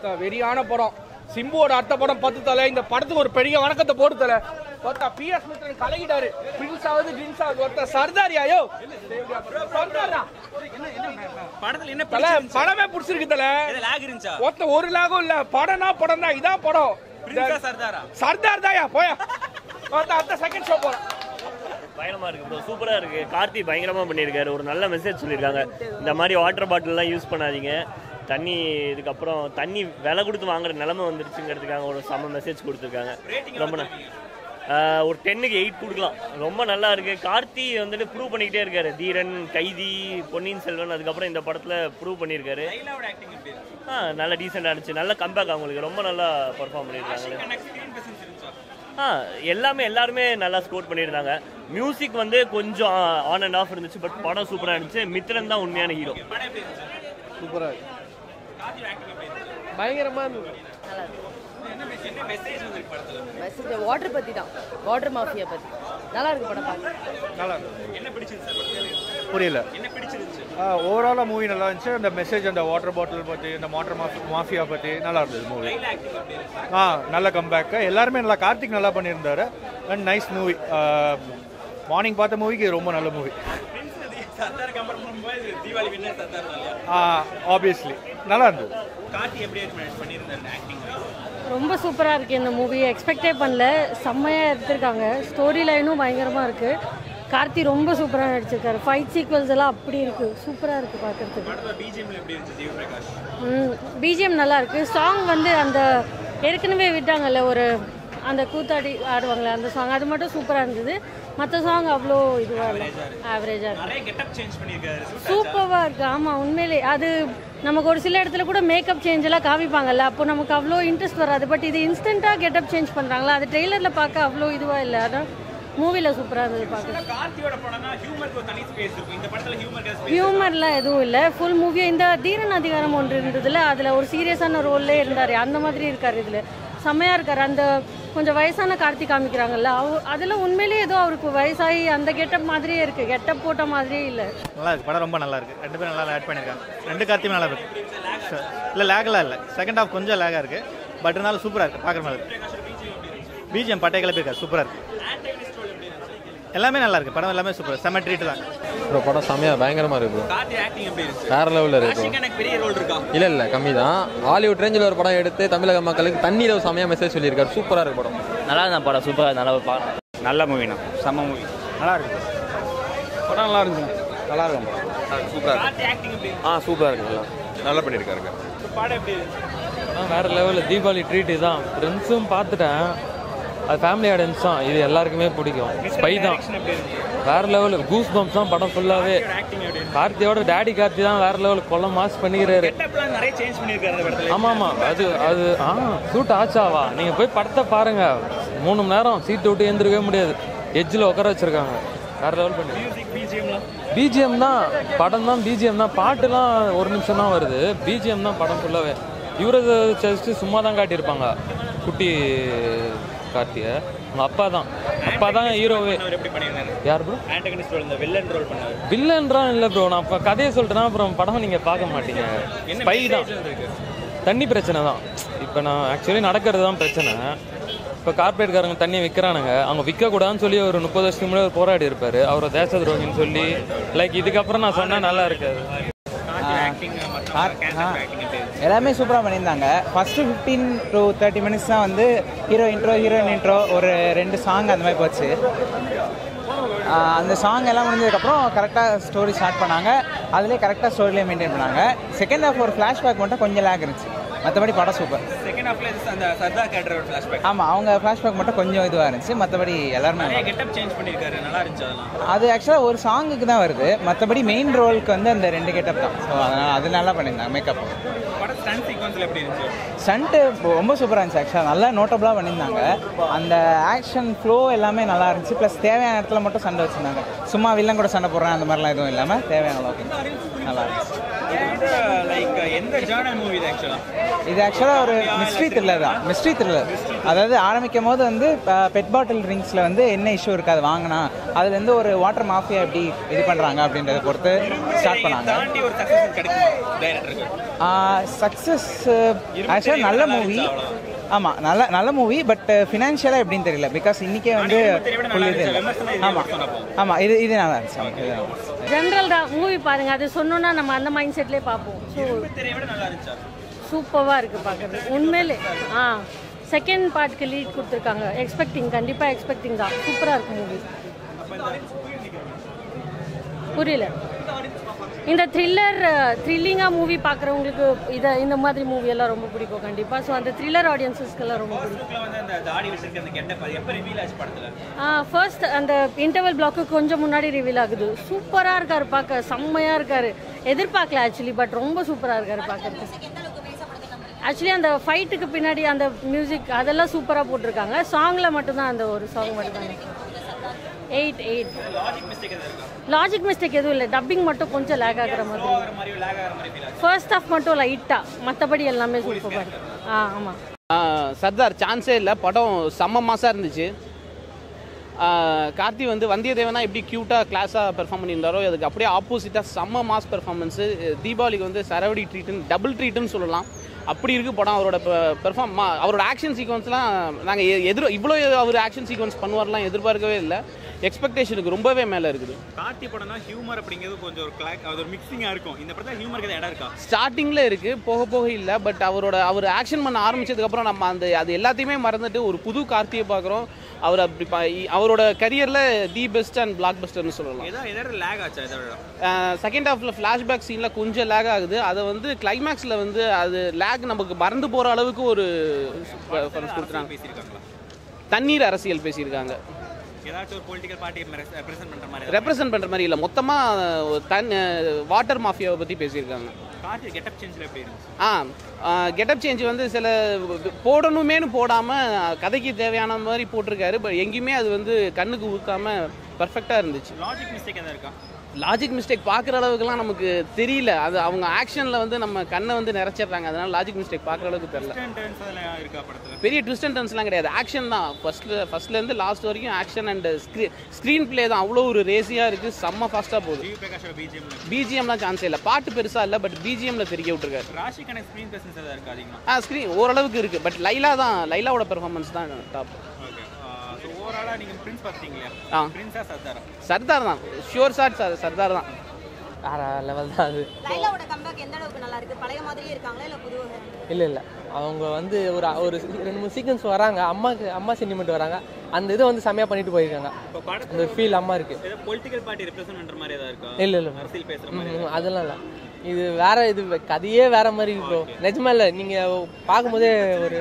வெறியான படம். சிம்புவோட அடுத்த படம் 10 தலை. இந்த படத்துக்கு ஒரு பெரிய வணக்கத்தை போட்டு தலை. ஒருத்தா PS மித்ரன் கலகிட்டாரு. பிரின்ஸ் ஆகுது ட்ரின்ஸ் ஆகுது. ஒருத்தா சர்தாரியாயோ சர்தாரா படத்துல என்ன படமே பிடிச்சிருக்கு தலை. ஒருத்த ஒரு லாகும் இல்ல. படம்னா படம் தான். இதான் படம். சர்தார் தாயா போயா. அடுத்த செகண்ட் ஷோ போறோம். பயங்கரமா இருக்கு ப்ரோ, சூப்பரா இருக்கு. கார்த்தி பயங்கரமா பண்ணியிருக்காரு. ஒரு நல்ல மெசேஜ் சொல்லியிருக்காங்க. இந்த மாதிரி வாட்டர் பாட்டில்லாம் யூஸ் பண்ணாதீங்க, தண்ணி இதுக்கப்புறம் தண்ணி விலை கொடுத்து வாங்குற நிலைமை வந்துருச்சுங்கிறதுக்காக ஒரு செம்ம மெசேஜ் கொடுத்துருக்காங்க. ரொம்ப ஒரு 10க்கு 8 கொடுக்கலாம். ரொம்ப நல்லா இருக்கு. கார்த்தி வந்துட்டு ப்ரூவ் பண்ணிக்கிட்டே இருக்காரு. தீரன், கைதி, பொன்னியின் செல்வன், அதுக்கப்புறம் இந்த படத்துல ப்ரூவ் பண்ணியிருக்காரு. நல்லா டீசெண்டாக இருந்துச்சு. நல்ல கம்பேக் அவங்களுக்கு. ரொம்ப நல்லா பர்ஃபார்ம் பண்ணியிருக்காங்க. எல்லாருமே நல்லா ஸ்கோர் பண்ணியிருந்தாங்க. மியூசிக் வந்து கொஞ்சம் ஆன் அண்ட் ஆஃப் இருந்துச்சு. பட் படம் சூப்பராக இருந்துச்சு. மித்ரன் தான் உண்மையான ஹீரோ. சூப்பராக இருக்கு. பயங்கரமா மெசேஜ் வாட்டர் பத்தி தான். வாட்டர் மாஃபியா பத்தி நல்லா இருக்கு படம் பார்க்க. நல்லா இருக்கு. என்ன பிடிச்சிருச்சு சார்? புரியல. என்ன பிடிச்சிருச்சு? ஓவராலா மூவி நல்லா இருந்துச்சு. அந்த மெசேஜ், அந்த வாட்டர் பாட்டில் பத்தி, இந்த வாட்டர் மாஃபியா பத்தி நல்லா இருந்தது மூவி. நல்ல கம்பேக். எல்லாருமே நல்லா. கார்த்திக் நல்லா பண்ணியிருந்தாரு. And nice movie. மார்னிங் பார்த்த மூவிக்கு ரொம்ப நல்ல மூவி. ஆப்வியஸ்லி நல்லா இருந்தது. ரொம்ப சூப்பராக இருக்குது இந்த மூவி. எக்ஸ்பெக்டே பண்ணல. செம்மையாக எடுத்திருக்காங்க. ஸ்டோரி லைனும் பயங்கரமாக இருக்குது. கார்த்தி ரொம்ப சூப்பராக நடிச்சிருக்காரு. ஃபைட் சீக்வல்ஸ் எல்லாம் அப்படி இருக்குது. சூப்பராக இருக்குது பார்க்குறதுக்கு. பிஜிஎம் நல்லா இருக்குது. சாங் வந்து அந்த ஏற்கனவே விட்டாங்கல்ல ஒரு அந்த கூத்தாடி ஆடுவாங்களே அந்த சாங், அது மட்டும் சூப்பராக இருந்தது. மற்ற சாங் அவ்வளோ இதுவாக இல்லை, ஆவரேஜாக இருக்குது. சூப்பராக இருக்குது. ஆமாம், உண்மையிலே அது நமக்கு ஒரு சில இடத்துல கூட மேக்கப் சேஞ்ச் எல்லாம் காமிப்பாங்கல்ல, அப்போ நமக்கு அவ்வளோ இன்ட்ரெஸ்ட் வராது. பட் இது இன்ஸ்டண்ட்டாக கெட்டப் சேஞ்ச் பண்ணுறாங்களா, அது ட்ரெய்லரில் பார்க்க அவ்வளோ இதுவாக இல்லை. அதான் மூவியில் சூப்பராக இருந்தது பார்க்க. ஹியூமர்லாம் எதுவும் இல்லை. ஃபுல் மூவியை இந்த தீரன் அதிகாரம் ஒன்று இருந்ததுல, அதில் ஒரு சீரியஸான ரோல்லே இருந்தார். அந்த மாதிரி இருக்கார். இதில் செம்மையாக இருக்கார். அந்த கொஞ்சம் வயசான கார்த்தி காமிக்கிறாங்கல்ல, அதில் உண்மையிலேயே ஏதோ அவருக்கு வயசாகி அந்த கெட்டப் மாதிரியே இருக்குது. கெட்டப் போட்ட மாதிரியே இல்லை. நல்லா இருக்கு. படம் ரொம்ப நல்லா இருக்கு. 2 பேரும் நல்லா ஆட் பண்ணியிருக்காங்க. 2 கார்த்தியும் நல்லா இருக்கு. இல்லை லேகெல்லாம் இல்லை. செகண்ட் ஹாஃப் கொஞ்சம் லேகாக இருக்குது. பட் இருந்தாலும் சூப்பராக இருக்குது. பார்க்குற மாதிரி பிஜிஎம் பட்டை கிளப்பி இருக்காரு. சூப்பராக இருக்குது. எல்லாமே நல்லா இருக்குது. படம் எல்லாமே சூப்பர். செம்ம ட்ரீட் தான் ப்ரோ. படம் செம்மையாக பயங்கரமாக இருக்குது ப்ரோ. வேற லெவலில் இருக்கு. இல்லை கம்மி தான். ஹாலிவுட் ரேஞ்சில் ஒரு படம் எடுத்து தமிழக மக்களுக்கு தண்ணியில் செம்மையாக மெசேஜ் சொல்லியிருக்காரு. சூப்பராக இருக்கு படம். நல்லா தான் படம். சூப்பராக நல்லா பார்க்கலாம். நல்ல மூவினா செம்ம மூவி. நல்லா இருக்கு. படம் நல்லா இருந்துச்சு. நல்லா இருக்கும் படம். சூப்பராக இருக்கு. சூப்பராக இருக்கு. நல்லா பண்ணியிருக்காருங்க. படம் எப்படி வேற லெவலில். தீபாவளி ட்ரீட் தான். ஃப்ரெண்ட்ஸும் பார்த்துட்டேன். அது ஃபேமிலி ஆடியன்ஸ் தான். இது எல்லாருக்குமே பிடிக்கும். ஸ்பை தான் வேற லெவலு. கூஸ் பம்ப்ஸ் தான் படம் ஃபுல்லாகவே. கார்த்தியோட டேடி கார்த்தி தான் வேற லெவல். கொல்லம் மாஸ் பண்ணிக்கிறாரு. ஆமாம் அது ஷூட் ஆச்சாவா? நீங்கள் போய் படத்தை பாருங்க. 3 மணி நேரம் சீட்டு விட்டு எழுந்திருக்கவே முடியாது. எட்ஜில் உட்கார வச்சிருக்காங்க. வேற லெவல் பண்ணி. பிஜிஎம் தான் படம் தான். பிஜிஎம் தான். பாட்டுலாம் 1 நிமிஷம் தான் வருது. பிஜிஎம் தான் படம் ஃபுல்லாகவே. இவரை ஜஸ்ட்டு சும்மா தான் காட்டியிருப்பாங்க. குட்டி கார்த்திய உங்க அப்பா தான் ஹீரோவே. யார் ப்ரோ? வில்லன்றான் இல்லை ப்ரோ. நான் இப்போ கதையை சொல்லிட்டேன்னா அப்புறம் படம் நீங்கள் பார்க்க மாட்டீங்க. ஸ்பை தான். தண்ணி பிரச்சனை தான். இப்போ நான் ஆக்சுவலி நடக்கிறது தான் பிரச்சனை. இப்போ கார்பரேட்காரங்க தண்ணியை விற்கிறானுங்க. அவங்க விற்கக்கூடாதுன்னு சொல்லி ஒரு 30 வருஷத்துக்கு முன்னாடி போராடி இருப்பார். அவரை தேச துரோகின்னு சொல்லி. இதுக்கப்புறம் நான் சொன்னால் நல்லா இருக்காது. எல்லாமே சூப்பராக பண்ணியிருந்தாங்க. ஃபஸ்ட்டு 15 to 30 மினிட்ஸ் தான் வந்து ஹீரோயின் இன்ட்ரோ ஒரு 2 சாங் அந்த மாதிரி போச்சு. அந்த சாங் எல்லாம் முடிஞ்சதுக்கப்புறம் கரெக்டாக ஸ்டோரி ஸ்டார்ட் பண்ணாங்க. அதிலே கரெக்டாக ஸ்டோரியிலே மெயின்டைன் பண்ணாங்க. செகண்ட் ஹாஃப் ஒரு ஃப்ளாஷ்பேக் மட்டும் கொஞ்சம் லேக் இருந்துச்சு. மற்றபடி படம் சூப்பர். செகண்ட் ஹாஃப்ல அந்த சர்தார் கேரக்டர் ஃப்ளாஷ்பேக். ஆமாம், அவங்க ஃப்ளாஷ்பேக் மட்டும் கொஞ்சம் இதுவாக இருந்துச்சு. மற்றபடி எல்லாருமே கெட்டப் சேஞ்ச் பண்ணியிருக்காரு. நல்லா இருந்துச்சு. அதெல்லாம் அது ஆக்சுவலாக ஒரு சாங்குக்கு தான் வருது. மற்றபடி மெயின் ரோலுக்கு வந்து அந்த 2 கெட்டப் தான். ஸோ அதனால் அது நல்லா பண்ணியிருந்தாங்க. மேக்கப் ஸ்டண்ட் சீக்வன்ஸ்ல எப்படி இருந்துச்சு? ஸ்டண்ட்டு ரொம்ப சூப்பராக இருந்துச்சு. ஆக்சுவலாக நல்லா நோட்டபுளாக பண்ணியிருந்தாங்க. அந்த ஆக்ஷன் ஃப்ளோ எல்லாமே நல்லா இருந்துச்சு. ப்ளஸ் தேவையான இடத்துல மட்டும் சண்டை வச்சுருந்தாங்க. சும்மா வில்லன் கூட சண்டை போடுறேன் அந்த மாதிரிலாம் எதுவும் இல்லாமல் தேவையான அளவுக்கு நல்லா இருந்துச்சு. லைக் எந்த ஜானர் மூவி இது? இது ஆக்சுவலாக ஒரு மிஸ்ட்ரி த்ரில்லர் தான். மிஸ்ட்ரி த்ரில்லர் அதாவது ஆரம்பிக்கும் போது வந்து பெட் பாட்டில் ட்ரிங்க்ஸில் வந்து என்ன இஷ்யூ இருக்குது அது வாங்கினா அதுலேருந்து ஒரு வாட்டர் மாஃபியா எப்படி இது பண்ணுறாங்க அப்படின்றத பொறுத்து ஸ்டார்ட் பண்ணாங்க. சக்ஸஸ் ஆக்சுவலாக நல்ல மூவி. ஆமாம், நல்ல மூவி. பட் ஃபினான்ஷியலாக எப்படின்னு தெரியல. பிகாஸ் இன்றைக்கே வந்து ஆமாம் இது நல்லா இருந்துச்சு. ஜென்ரல் தான் மூவி பாருங்க, அது சொன்னோன்னா நம்ம அந்த மைண்ட் செட்லேயே பார்ப்போம். ஸோ சூப்பராக இருக்குது பார்க்குறது உண்மையிலே. செகண்ட் பார்ட்க்கு லீட் கொடுத்துருக்காங்க. கண்டிப்பாக எக்ஸ்பெக்டிங் தான். சூப்பராக இருக்கு மூவி. புரியல. இந்த த்ரில்லிங்காக மூவி பார்க்குறவங்களுக்கு இந்த மாதிரி மூவி எல்லாம் ரொம்ப பிடிக்கும் கண்டிப்பாக. ஸோ அந்த த்ரில்லர் ஆடியன்ஸஸ்க்கெல்லாம் ரொம்ப பிடிக்கும். ஃபர்ஸ்ட் அந்த இன்டர்வல் பிளாக்கு கொஞ்சம் முன்னாடி ரிவீல் ஆகுது. சூப்பராக இருக்கார் பார்க்க, செம்மையாக இருக்கார். எதிர்பார்க்கல ஆக்சுவலி, பட் ரொம்ப சூப்பராக இருக்கார் பார்க்கறதுக்கு. ஆக்சுவலி அந்த ஃபைட்டுக்கு பின்னாடி அந்த மியூசிக் அதெல்லாம் சூப்பராக போட்டிருக்காங்க. சாங்கில் மட்டும்தான் அந்த ஒரு சாங் மட்டும்தாங்க. 8 லாஜிக் மிஸ்டேக் எதுவும் இல்லை. டப்பிங் மட்டும் கொஞ்சம் லேக் ஆகிற மாதிரி. ஃபர்ஸ்ட் ஹாஃப் மட்டும் லைட்டாக, மற்றபடி எல்லாமே சூப்பராக இருக்கு. ஆமாம். சர்தார் சான்ஸே இல்லை. படம் செம்ம மாசாக இருந்துச்சு. கார்த்தி வந்து வந்தியத்தேவனா எப்படி க்யூட்டாக கிளாஸாக பெர்ஃபார்ம் பண்ணியிருந்தாரோ அதுக்கு அப்படியே ஆப்போசிட்டாக செம்ம மாஸ் பெர்ஃபார்மன்ஸு. தீபாவளிக்கு வந்து சரவடி ட்ரீட்டுன்னு டபுள் ட்ரீட்டுன்னு சொல்லலாம். அப்படி இருக்குது படம். அவரோட அவரோட ஆக்ஷன் சீக்வன்ஸ்லாம் நாங்கள் இவ்வளோ அவர் ஆக்ஷன் சீக்வன்ஸ் பண்ணுவார்லாம் எதிர்பார்க்கவே இல்லை. எக்ஸ்பெக்டேஷனுக்கு ரொம்பவே மேலே இருக்குது. கார்த்தி படம்னா ஹியூமர் அப்படிங்கிறது கொஞ்சம் ஒரு மிக்சிங்காக இருக்கும். இந்த படத்தில் ஹியூமருக்கு இடம் இருக்கா? ஸ்டார்டிங்கில் இருக்குது, போக இல்லை. பட் அவர் ஆக்ஷன் பண்ண ஆரம்பித்ததுக்கப்புறம் நம்ம அது எல்லாத்தையுமே மறந்துட்டு ஒரு புது கார்த்தியை பார்க்குறோம். அவர் அவரோட கரியரில் தி பெஸ்ட் அண்ட் பிளாக் பஸ்டர்னு சொல்லலாம். செகண்ட் ஹாஃபில் ஃப்ளாஷ்பேக் சீனில் கொஞ்சம் லேக் ஆகுது. அதை வந்து கிளைமேக்ஸில் வந்து அது லேக் நமக்கு மறந்து போகிற அளவுக்கு ஒரு கொடுத்துறாங்க. தண்ணீர் அரசியல் பேசியிருக்காங்க. ரெப்ரசன்ட் பண்ற மாதிரி இல்ல, மொத்தமா வாட்டர் மாஃபியாவை பத்தி பேசியிருக்காங்க. கெட்டப் சேஞ்ச் வந்து சில போடணுமேனு போடாம கதைக்கு தேவையான மாதிரி போட்டிருக்காரு. பட் எங்கேயுமே அது வந்து கண்ணுக்கு ஊத்தாம பர்ஃபெக்டா இருந்துச்சு. லாஜிக் மிஸ்டேக் பார்க்குற அளவுக்குலாம் நமக்கு தெரியல. அது அவங்க ஆக்ஷனில் வந்து நம்ம கண்ணை வந்து நிறைச்சிடுறாங்க. அதனால லாஜிக் மிஸ்டேக் பார்க்குற அளவுக்கு தெரியல. பெரிய ட்விஸ்ட் அண்ட் டர்ன்ஸ்லாம் கிடையாது. ஆக்ஷன் தான் ஃபர்ஸ்ட்லேருந்து லாஸ்ட் வரைக்கும் ஆக்ஷன் அண்ட் ஸ்க்ரீன் பிளே தான். அவ்வளோ ஒரு ரேசியாக இருக்குது. செம்ம ஃபாஸ்ட்டாக போகுது. பிஜிஎம்லாம் சான்ஸே இல்லை. பாட்டு பெருசாக இல்லை, பட் பிஜிஎம்மில் தெரிய விட்டுருக்காரு. ராஷி கண்ணா ஸ்க்ரீன் ஓரளவுக்கு இருக்குது. பட் லைலாவோட பெர்ஃபார்மன்ஸ் தான் டாப். சர்தார் தான் ஷியோர் ஷாட். சர்தார் தான் வேற லெவல் தான் அது. லைலாவோட கம்பேக் எந்த அளவுக்கு நல்லா இருக்கு? பழைய மாதிரியே இருக்காங்களா இல்ல புதுவா? இல்ல அவங்க வந்து ஒரு 2-3 சீக்வன்ஸ் வராங்க. அம்மா சென்டிமெண்ட் வராங்க. அந்த இதை வந்து செமையா பண்ணிட்டு போயிருக்காங்க. அந்த ஃபீல் அம்மா இருக்கு. பொலிட்டிக்கல் பார்ட்டி ரெப்ரசன்ட் பண்ற மாதிரி ஏதா இருக்கா? இல்ல அரசியல் பேசுற மாதிரி அதெல்லாம் இல்ல. இது வேற, இது கதையே வேற மாதிரி ப்ரோ. நிஜமா இல்ல, நீங்க பார்க்கும்போதே ஒரு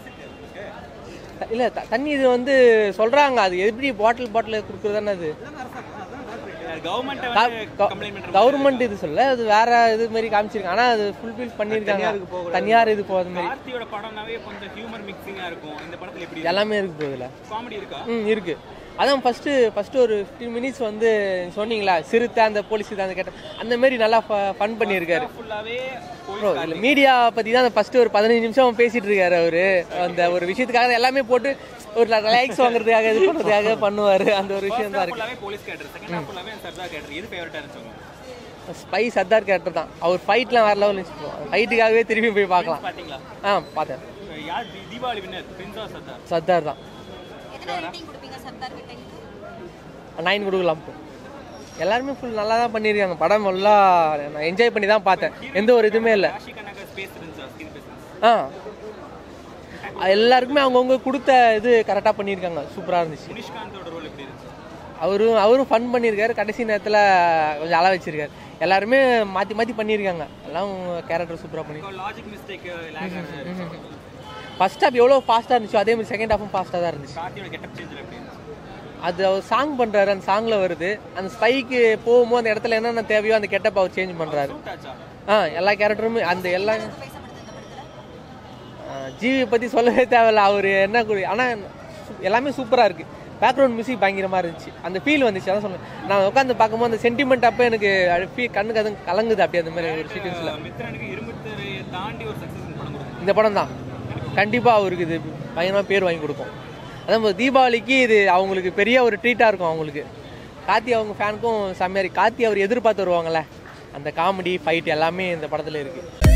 இல்ல தண்ணி இது வந்து சொல்றாங்க. அது எப்படி பாட்டில் கொடுக்குறதானே அது கவர்மெண்ட் இது சொல்ல, அது வேற இது மாதிரி காமிச்சிருக்காங்க. ஆனா அது ஃபுல்ஃபில் பண்ணிருக்காங்க. தனியார் இது போகுது மாதிரி. கார்த்தியோட படம்னாவே கொஞ்சம் ஹியூமர் மிக்சிங்கா இருக்கும். இந்த படத்துல எப்படி எல்லாமே இருக்கு ப்ரோ. இதுல காமெடி இருக்கா? இருக்கு. அதான் ஃபர்ஸ்ட் ஒரு 15 மினிட்ஸ் வந்து சொன்னீங்களா, சிறுத்தை அந்த போலீஸ் அந்த கேட்ட அந்த மாதிரி நல்லா ஃபன் பண்ணியிருக்காரு ப்ரோ. இல்லை மீடியா பற்றி தான் ஃபர்ஸ்ட் ஒரு 15 நிமிஷம் பேசிட்டு இருக்காரு அவரு. அந்த ஒரு விஷயத்துக்காக எல்லாமே போட்டு ஒரு லைக்ஸ் வாங்குறதுக்காக இது பண்ணுறதுக்காக பண்ணுவார். அந்த ஒரு விஷயம் தான் இருக்கு. ஸ்பை சர்தார் கேரக்டர் தான். அவர் ஃபைட்லாம் வேற லெவல் இருந்துச்சு. ஃபைட்டுக்காகவே திரும்பி போய் பார்க்கலாம். பார்த்தேன். சர்தார் தான். 9 கொடுக்கலாம். எல்லாருமே ஃபுல் நல்லா தான் பண்ணியிருக்காங்க. படம் ஃபுல்லாக நான் என்ஜாய் பண்ணி தான் பார்த்தேன். எந்த ஒரு இதுவுமே இல்லை. எல்லாருக்குமே அவங்கவுங்க கொடுத்த இது கரெக்டாக பண்ணியிருக்காங்க. சூப்பராக இருந்துச்சு. அவரும் ஃபன் பண்ணியிருக்காரு. கடைசி நேரத்தில் கொஞ்சம் அள வச்சிருக்காரு. எல்லாருமே மாற்றி பண்ணியிருக்காங்க. எல்லாம் கேரக்டர் சூப்பராக பண்ணி. ஃபர்ஸ்ட் ஹாஃப் எவ்வளோ ஃபாஸ்ட்டாக இருந்துச்சோ அதே மாதிரி செகண்ட் ஹாஃபும் ஃபாஸ்ட்டாக தான் இருந்துச்சு. அது அவர் சாங் பண்ணுறாரு. அந்த சாங்கில் வருது. அந்த ஸ்பைக்கு போகும்போது அந்த இடத்துல என்னென்ன தேவையோ அந்த கெட்டப் அவர் சேஞ்ச் பண்ணுறாரு. எல்லா கேரக்டருமே அந்த எல்லா ஜிவி பற்றி சொல்லவே தேவையில்ல. அவர் என்ன ஆனால் எல்லாமே சூப்பராக இருக்குது. பேக்ரவுண்ட் மியூசிக் பயங்கரமாக இருந்துச்சு. அந்த ஃபீல் வந்துச்சு. அதான் சொன்னேன். நான் உட்காந்து பார்க்கும்போது அந்த சென்டிமெண்ட் அப்போ எனக்கு கண்ணுக்கு அது கலங்குது. அப்படி அந்த மாதிரி ஒரு சீக்வன்ஸில் இந்த படம் தான் கண்டிப்பாக அவருக்கு இது பயங்கரமாக பேர் வாங்கி கொடுக்கும். அதான் தீபாவளிக்கு இது அவங்களுக்கு பெரிய ஒரு ட்ரீட்டாக இருக்கும். அவங்களுக்கு கார்த்தி அவங்க ஃபேனுக்கும் செம்மையாக கார்த்தி அவர் எதிர்பார்த்து வருவாங்கள்ல, அந்த காமெடி ஃபைட் எல்லாமே இந்த படத்தில் இருக்குது.